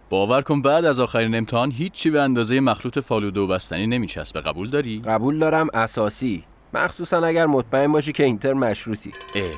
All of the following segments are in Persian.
باور کن بعد از آخرین امتحان هیچی به اندازه مخلوط فالوده و بستنی نمیچسبه. قبول داری؟ قبول دارم، اساسی، مخصوصا اگر مطمئن باشی که اینتر مشروطی.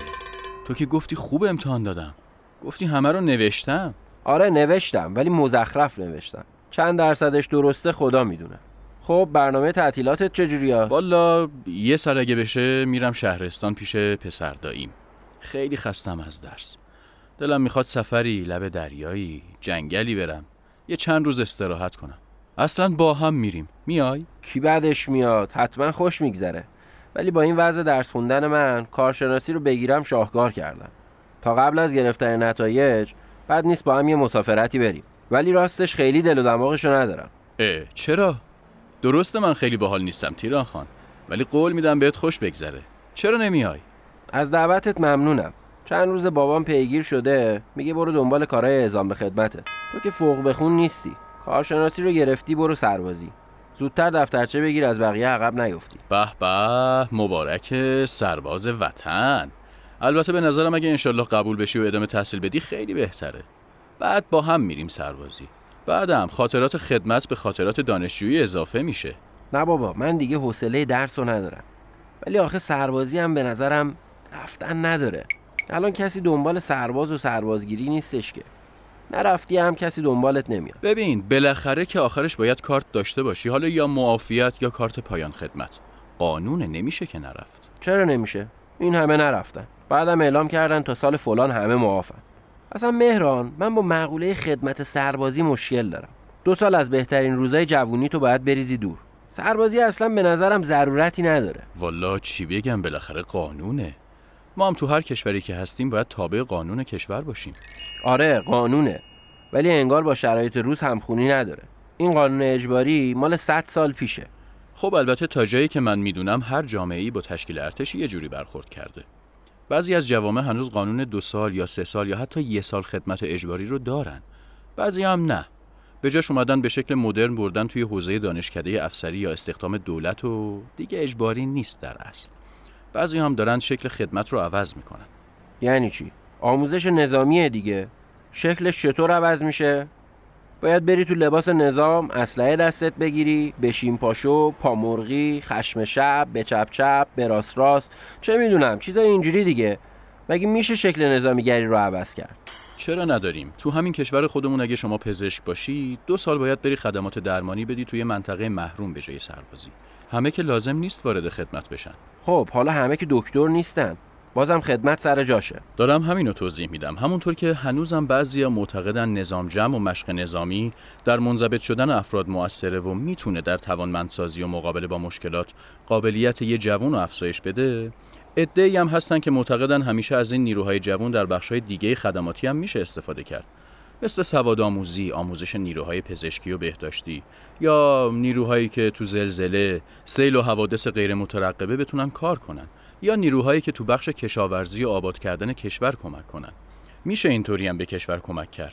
تو که گفتی خوب امتحان دادم، گفتی همه رو نوشتم. آره نوشتم، ولی مزخرف نوشتم. چند درصدش درسته خدا میدونه. خب برنامه تعطیلاتت چجوری هست؟ والا یه سر اگه بشه میرم شهرستان پیش پسر داییم. خیلی خستم از درس. دلم میخواد سفری لب دریایی، جنگلی برم، یه چند روز استراحت کنم. اصلا با هم میریم، میای؟ کی بعدش میاد؟ حتما خوش میگذره. ولی با این وضع درس خوندن من کارشناسی رو بگیرم شاهکار کردم. تا قبل از گرفتن نتایج بد نیست با هم یه مسافرتی بریم. ولی راستش خیلی دل و دماغشو ندارم. چرا؟ درسته من خیلی باحال نیستم تیران خان، ولی قول میدم بهت خوش بگذره. چرا نمیای؟ از دعوتت ممنونم. چند روز بابام پیگیر شده، میگه برو دنبال کارهای اعزام به خدمته. تو که فوق بخون نیستی، کارشناسی رو گرفتی، برو سربازی. زودتر دفترچه بگیر از بقیه عقب نیفتی. به به، مبارک سرباز وطن. البته به نظرم اگه انشالله قبول بشی و ادامه تحصیل بدی خیلی بهتره. بعد با هم میریم سربازی. بعدم خاطرات خدمت به خاطرات دانشجویی اضافه میشه. نه بابا، من دیگه حوصله درس رو ندارم. ولی آخه سربازی هم به نظرم رفتن نداره. الان کسی دنبال سرباز و سربازگیری نیستش که. نرفتی هم کسی دنبالت نمیاد. ببین بالاخره که آخرش باید کارت داشته باشی، حالا یا معافیت یا کارت پایان خدمت. قانونه، نمیشه که نرفت. چرا نمیشه؟ این همه نرفتن، بعدم اعلام کردن تا سال فلان همه معافن. اصلا مهران، من با مقوله خدمت سربازی مشکل دارم. 2 سال از بهترین روزای جوونی تو باید بریزی دور. سربازی اصلا به نظرم ضرورتی نداره. والا چی بگم، بالاخره قانونه. ما هم تو هر کشوری که هستیم باید تابع قانون کشور باشیم. آره قانونه، ولی انگار با شرایط روز همخونی نداره. این قانون اجباری مال 100 سال پیشه. خب البته تا جایی که من میدونم هر جامعه‌ای با تشکیل ارتش یه جوری برخورد کرده. بعضی از جوامع هنوز قانون 2 سال یا 3 سال یا حتی 1 سال خدمت اجباری رو دارن. بعضی هم نه. به جاش اومدن به شکل مدرن بردن توی حوزه دانشکده افسری یا استخدام دولت و دیگه اجباری نیست در اصل. بعضی هم دارن شکل خدمت رو عوض میکنن. یعنی چی؟ آموزش نظامیه دیگه. شکلش چطور عوض میشه؟ باید بری تو لباس نظام، اسلحه دستت بگیری، بشین پاشو، پامرغی، خشم شب، به چپ چپ، به راست راست، چه میدونم چیزای اینجوری دیگه. مگه میشه شکل نظامیگری رو عوض کرد؟ چرا نداریم؟ تو همین کشور خودمون اگه شما پزشک باشی 2 سال باید بری خدمات درمانی بدی توی منطقه محروم به جای سربازی. همه که لازم نیست وارد خدمت بشن. خب حالا همه که دکتر نیستن، بازم خدمت سر جاشه. دارم همینو توضیح میدم. همونطور که هنوزم بعضیا معتقدن نظام جمع و مشق نظامی در منضبط شدن افراد مؤثره و میتونه در توانمندسازی و مقابله با مشکلات قابلیت یه جوان رو افزایش بده، عده‌ای هم هستن که معتقدن همیشه از این نیروهای جوان در بخش‌های دیگه خدماتی هم میشه استفاده کرد، مثل سوادآموزی، آموزش نیروهای پزشکی و بهداشتی، یا نیروهایی که تو زلزله، سیل و حوادث غیر مترقبه بتونن کار کنن، یا نیروهایی که تو بخش کشاورزی و آباد کردن کشور کمک کنن. میشه اینطوری هم به کشور کمک کرد.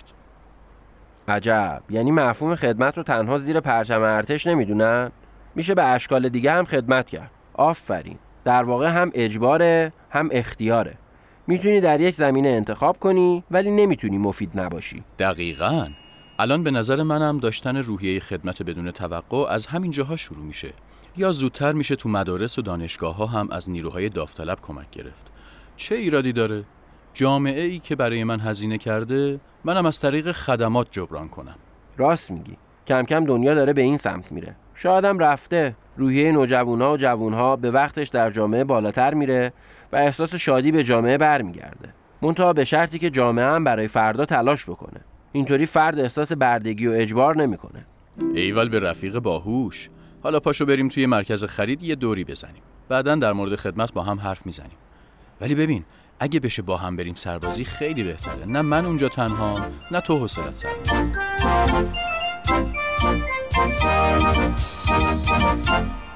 عجب، یعنی مفهوم خدمت رو تنها زیر پرچم ارتش نمیدونن؟ میشه به اشکال دیگه هم خدمت کرد. آفرین. در واقع هم اجباره هم اختیاره. میتونی در یک زمینه انتخاب کنی ولی نمیتونی مفید نباشی. دقیقاً. الان به نظر منم داشتن روحیه خدمت بدون توقع از همین جاها شروع میشه. یا زودتر میشه تو مدارس و دانشگاه‌ها هم از نیروهای داوطلب کمک گرفت. چه ایرادی داره؟ جامعه‌ای که برای من هزینه کرده، منم از طریق خدمات جبران کنم. راست میگی. کم کم دنیا داره به این سمت میره. شاید هم رفته. روحیه نوجوانا و جوانها به وقتش در جامعه بالاتر میره و احساس شادی به جامعه برمیگرده. منتها به شرطی که جامعه هم برای فردا تلاش بکنه. اینطوری فرد احساس بردگی و اجبار نمیکنه. ایول به رفیق باهوش. حالا پاشو بریم توی مرکز خرید یه دوری بزنیم. بعداً در مورد خدمت با هم حرف میزنیم. ولی ببین، اگه بشه با هم بریم سربازی خیلی بهتره. نه من اونجا تنها، نه تو حوصله‌ات سر.